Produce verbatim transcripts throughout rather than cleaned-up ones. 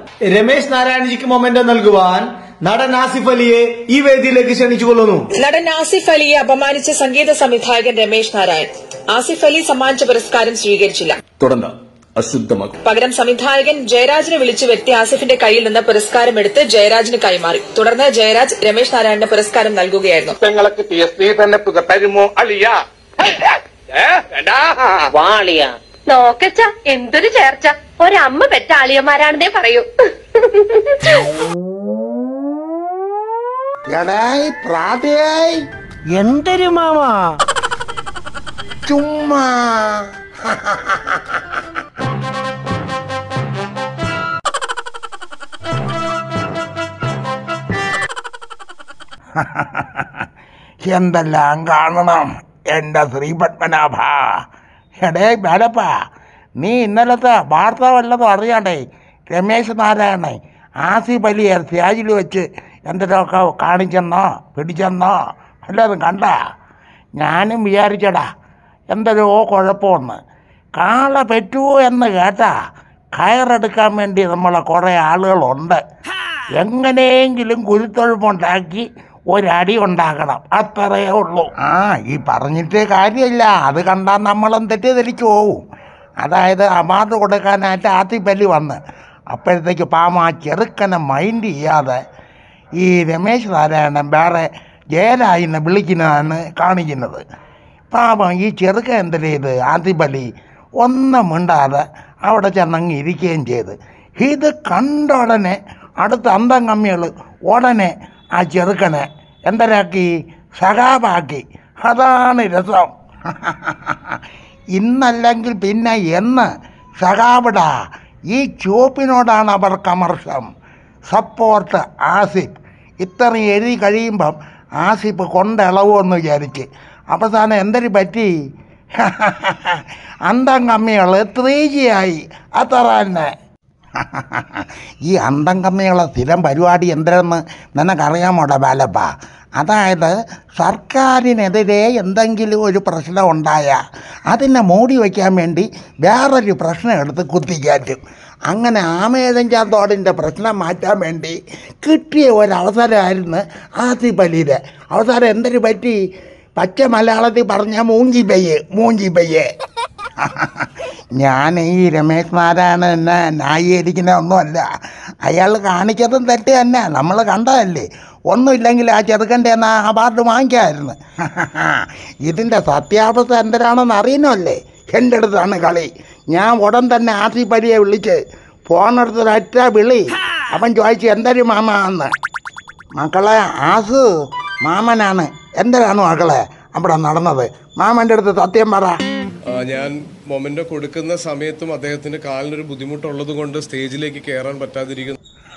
Ramesh നാരായണജിക്ക് memento നൽകുവാൻ നടൻ ആസിഫ് അലിയെ ഈ വേദിയിലേക്ക് ക്ഷണിച്ചുകൊള്ളുന്നു. നടൻ ആസിഫ് അലിയെ അപമാനിച്ച സംഗീത സംവിധായകൻ രമേശ് നാരായൺ. ആസിഫ് അലി സമ്മാനിച്ച പുരസ്കാരം സ്വീകരിച്ചില്ല. തുടർന്ന് അശുദ്ധമാക്കും. പകരം സംവിധായകൻ ജയരാജിനെ വിളിച്ചു വരുത്തി ആസിഫിന്റെ കയ്യിൽ നിന്ന് പുരസ്കാരം എടുത്ത് ജയരാജിന് കൈമാറി. തുടർന്ന് ജയരാജ് രമേശ് നാരായണന് പുരസ്കാരം നൽകുകയായിരുന്നു. നോക്കച്ച എന്തൊരു ചേർച്ച, ഒരമ്മ പെറ്റ ആളിയന്മാരാണെന്നേ പറയൂ. എന്തൊരു മാമാ ചുമ്മാ എന്തെല്ലാം കാണണം എന്റെ ശ്രീപത്മനാഭ. എടേ വേലപ്പ, നീ ഇന്നലത്തെ വാർത്ത വല്ലതും അറിയാണ്ടേ? രമേശ് നാരായണൻ ആസിഫ് അലിയെ സ്റ്റേജിൽ വെച്ച് എന്തെങ്കിലുമൊക്കെ കാണിച്ചെന്നോ പിടിച്ചെന്നോ വല്ലതും കണ്ട? ഞാനും വിചാരിച്ചടാ എന്തോ കുഴപ്പമൊന്ന്. കാള പെറ്റുവോ എന്ന് കേട്ടാ കയറെടുക്കാൻ വേണ്ടി നമ്മളെ കുറേ ആളുകളുണ്ട്. എങ്ങനെയെങ്കിലും കുരുത്തൊഴുപ്പുണ്ടാക്കി ഒരടി ഉണ്ടാക്കണം, അത്രയേ ഉള്ളൂ. ആ ഈ പറഞ്ഞിട്ട് കാര്യമില്ല, അത് കണ്ടാൽ നമ്മളും തെറ്റിദ്ധരിച്ചു പോവും. അതായത് അവാർഡ് കൊടുക്കാനായിട്ട് ആസിഫ് അലി വന്ന് അപ്പോഴത്തേക്ക് പാവം ആ ചെറുക്കനെ മൈൻഡ് ചെയ്യാതെ ഈ രമേശ് നാരായണൻ വേറെ ജയരാജിനെ വിളിക്കുന്നതാണ് കാണിക്കുന്നത്. പാവം ഈ ചെറുക്കൻ എന്തൊരു ചെയ്ത് ആസിഫ് അലി ഒന്നും മിണ്ടാതെ അവിടെ ചെന്നങ്ങ് ഇരിക്കുകയും ചെയ്ത്. ഇത് കണ്ട ഉടനെ അടുത്ത അന്തം കമ്മികൾ ഉടനെ ആ ചെറുക്കനെ എന്തരാക്കി സഖാബാക്കി. അതാണ് രസം. ഇന്നല്ലെങ്കിൽ പിന്നെ എന്ന് സഖാബിടാ. ഈ ചുവപ്പിനോടാണ് അവർക്ക് അമർഷം. സപ്പോർട്ട് ആസിഫ്. ഇത്രയും എഴുതി കഴിയുമ്പം ആസിഫ് കൊണ്ടിളവുമെന്ന് വിചാരിച്ച് അവസാനം എന്തൊരു പറ്റി? അന്തം കമ്മികൾ ത്രീ ജി ആയി. അത്ര തന്നെ. ഈ അന്തം കമ്മികളെ സ്ഥിരം പരിപാടി എന്തിനെന്ന് നിനക്കറിയാമോടെ ബാലപ്പ? അതായത് സർക്കാരിനെതിരെ എന്തെങ്കിലും ഒരു പ്രശ്നം ഉണ്ടായാൽ അതിനെ മൂടി വയ്ക്കാൻ വേണ്ടി വേറൊരു പ്രശ്നം എടുത്ത് കുത്തിക്കയറ്റും. അങ്ങനെ ആമേദഞ്ചാൻ തോടിൻ്റെ പ്രശ്നം മാറ്റാൻ വേണ്ടി കിട്ടിയ ഒരവസരമായിരുന്നു ആസിഫ് അലിയുടെ. അവസരം എന്തൊരു പറ്റി? പച്ച മലയാളത്തിൽ പറഞ്ഞ മൂഞ്ചി പയ്യെ മൂഞ്ചി പയ്യെ. ഞാൻ ഈ രമേശ് നാരായണൻ എന്നെ ന്യായീകരിക്കുന്ന ഒന്നുമല്ല. അയാൾ കാണിച്ചതും തെറ്റ് തന്നെ, നമ്മൾ കണ്ടതല്ലേ. ഒന്നുമില്ലെങ്കിൽ ആ ചെറുക്കൻ്റെ എന്നാൽ അവാർഡ് വാങ്ങിക്കാമായിരുന്നു. ഇതിൻ്റെ സത്യാവസ്ഥ എന്തരാണെന്ന് അറിയണമല്ലേ? എൻ്റെ അടുത്താണ് കളി. ഞാൻ ഉടൻ തന്നെ ആസിഫ് അലിയെ വിളിച്ച് ഫോണെടുത്തൊരൊറ്റ വിളി. അവൻ ചോദിച്ചു എന്തൊരു മാമ എന്ന്. മക്കളെ ആസു മാമനാണ്. എന്തരാണ് മക്കളെ അവിടെ നടന്നത്? മാമൻ്റെ അടുത്ത് സത്യം പറ. ഞാൻ മൊമെന്റോ കൊടുക്കുന്ന സമയത്തും അദ്ദേഹത്തിന് കാലിനൊരു ബുദ്ധിമുട്ടുള്ളത് കൊണ്ട് സ്റ്റേജിലേക്ക് കയറാൻ പറ്റാതിരിക്കുന്നു.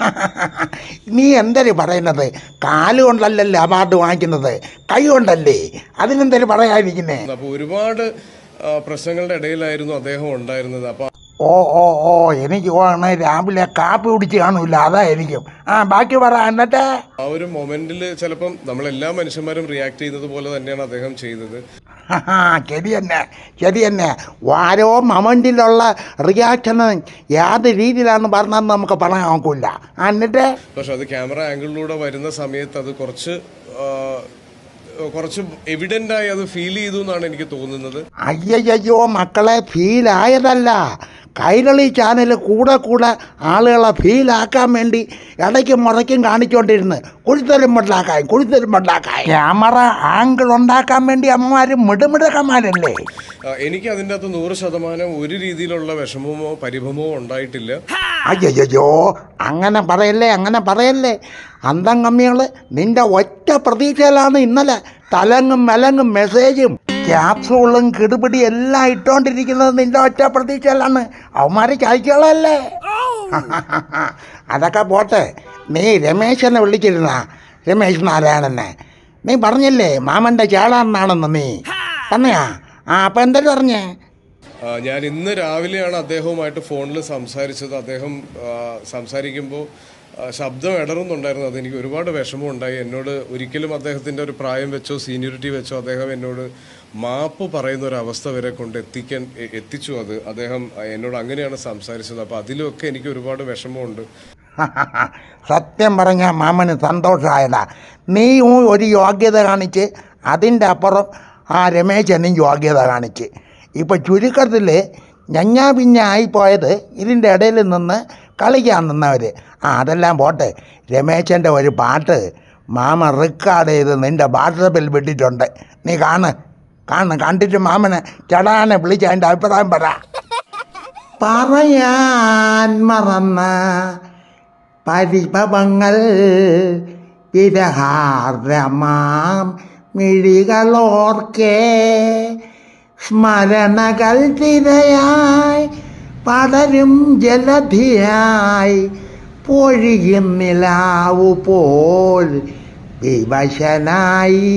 നീ എന്തൊരു പറയുന്നത്? കാലുകൊണ്ടല്ലല്ലേ അവാർഡ് വാങ്ങിക്കുന്നത്, കൈ കൊണ്ടല്ലേ. അതിനെന്തൊരു പറയാതിരിക്കുന്നേ? അപ്പൊ ഒരുപാട് പ്രശ്നങ്ങളുടെ ഇടയിലായിരുന്നു അദ്ദേഹം ഉണ്ടായിരുന്നത്. അപ്പൊ ഓ ഓ ഓ എനിക്ക് ഓണ രാവിലെ കാപ്പി കുടിച്ച് കാണൂല, അതായിരിക്കും. ആ ബാക്കി പറ. എന്നിട്ട് ആ ഒരു മൊമെന്റിൽ ചിലപ്പം നമ്മളെല്ലാ മനുഷ്യന്മാരും റിയാക്ട് ചെയ്യുന്നത് പോലെ തന്നെയാണ് അദ്ദേഹം ചെയ്തത്. ശരി തന്നെ ശരി തന്നെ. ഓരോ മൊമെന്റിലുള്ള റിയാക്ഷന് ഏത് രീതിയിലാണ് പറഞ്ഞതെന്ന് നമുക്ക് പറയാൻ നോക്കില്ല. എന്നിട്ട് പക്ഷെ അത് ക്യാമറ ആംഗിളിലൂടെ വരുന്ന സമയത്ത് അത് കുറച്ച് കുറച്ച് എവിഡന്റ് ആയി അത് ഫീൽ ചെയ്തു എന്നാണ് എനിക്ക് തോന്നുന്നത്. അയ്യയ്യോ മക്കളെ, ഫീലായതല്ല. കൈരളി ചാനൽ കൂടെ കൂടെ ആളുകളെ ഫീലാക്കാൻ വേണ്ടി ഇടയ്ക്കും മുറയ്ക്കും കാണിച്ചുകൊണ്ടിരുന്ന് കുഴിത്തരുമ്പുണ്ടാക്കാൻ കുഴിത്തരുമ്പുണ്ടാക്കാൻ ക്യാമറ ആംഗിൾ ഉണ്ടാക്കാൻ വേണ്ടി അമ്മമാർ മിടുമിടുക്കന്മാരല്ലേ. എനിക്ക് അതിൻ്റെ അകത്ത് നൂറ് ശതമാനം ഒരു രീതിയിലുള്ള വിഷമമോ പരിഭവമോ ഉണ്ടായിട്ടില്ല. അയ്യയ്യോ അങ്ങനെ പറയല്ലേ അങ്ങനെ പറയല്ലേ. അന്തം കമ്മികൾ നിന്റെ ഒറ്റ പ്രതീക്ഷയിലാണ് ഇന്നലെ തലങ്ങും മെലങ്ങും മെസ്സേജും ക്യാപ്സൂളും കിടുപിടി എല്ലാം ഇട്ടുകൊണ്ടിരിക്കുന്നത്. നിന്റെ ഒറ്റ പ്രതീക്ഷയിലാണ്. അവന്മാരെ ചായ്ക്കളല്ലേ. അതൊക്കെ പോട്ടെ. നീ രമേശനെ വിളിച്ചിരുന്ന രമേശ് നാരായണനെ നീ പറഞ്ഞില്ലേ മാമൻ്റെ ചേളാണെന്നാണെന്ന്? നീ പറഞ്ഞാ? ആ അപ്പം എന്തെങ്കിലും പറഞ്ഞേ? ഞാൻ ഇന്ന് രാവിലെയാണ് അദ്ദേഹവുമായിട്ട് ഫോണിൽ സംസാരിച്ചത്. അദ്ദേഹം സംസാരിക്കുമ്പോൾ ശബ്ദം ഇടറുന്നുണ്ടായിരുന്നു. അതെനിക്ക് ഒരുപാട് വിഷമമുണ്ടായി. എന്നോട് ഒരിക്കലും അദ്ദേഹത്തിൻ്റെ ഒരു പ്രായം വെച്ചോ സീനിയോറിറ്റി വെച്ചോ അദ്ദേഹം എന്നോട് മാപ്പ് പറയുന്ന ഒരു അവസ്ഥ വരെ കൊണ്ട് എത്തിക്കാൻ എത്തിച്ചു. അത് അദ്ദേഹം എന്നോട് അങ്ങനെയാണ് സംസാരിച്ചത്. അപ്പോൾ അതിലൊക്കെ എനിക്ക് ഒരുപാട് വിഷമമുണ്ട്. സത്യം പറഞ്ഞ മാമന് സന്തോഷമായടാ. നീ ഒരു യോഗ്യത കാണിച്ച് അതിൻ്റെ അപ്പുറം ആ രമേശനും യോഗ്യത കാണിച്ച്. ഇപ്പോൾ ചുരുക്കത്തിൽ ഞഞ്ഞാ പിന്നെ ആയിപ്പോയത് ഇതിൻ്റെ ഇടയിൽ നിന്ന് കളിക്കാൻ നിന്നവർ. ആ അതെല്ലാം പോട്ടെ, രമേശൻ്റെ ഒരു പാട്ട് മാമ റെക്കോർഡ് ചെയ്ത് നിൻ്റെ വാട്സപ്പിൽ വിട്ടിട്ടുണ്ട്. നീ കാണ് കാണ് കണ്ടിട്ട് മാമനെ ചടാനെ വിളിച്ച് അതിൻ്റെ അഭിപ്രായം പറ. പറയാൻ മറന്ന പരിഭവങ്ങൾ വിരഹാർദ്രമാം മിഴികളോർക്കെ സ്മരണകൾ തിരയായി പടരും ജലധിയായി പൊഴിയുന്നിലാവു പോൽ വിവശനായി.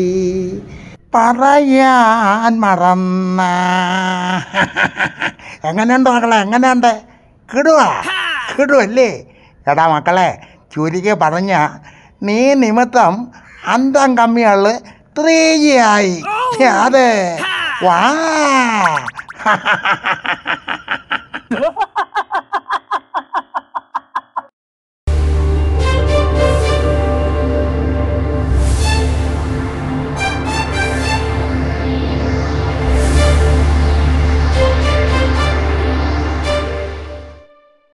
പറയാൻ മറന്ന എങ്ങനെയുണ്ട് മക്കളെ? എങ്ങനെയുണ്ട്? കിടുവാ കിടുവല്ലേ? എടാ മക്കളെ, ചുരുക്കി പറഞ്ഞ നീ നിമിത്തം അന്തം കമ്മിയാള് ത്രീ ജി ആയി. അതെ വാ.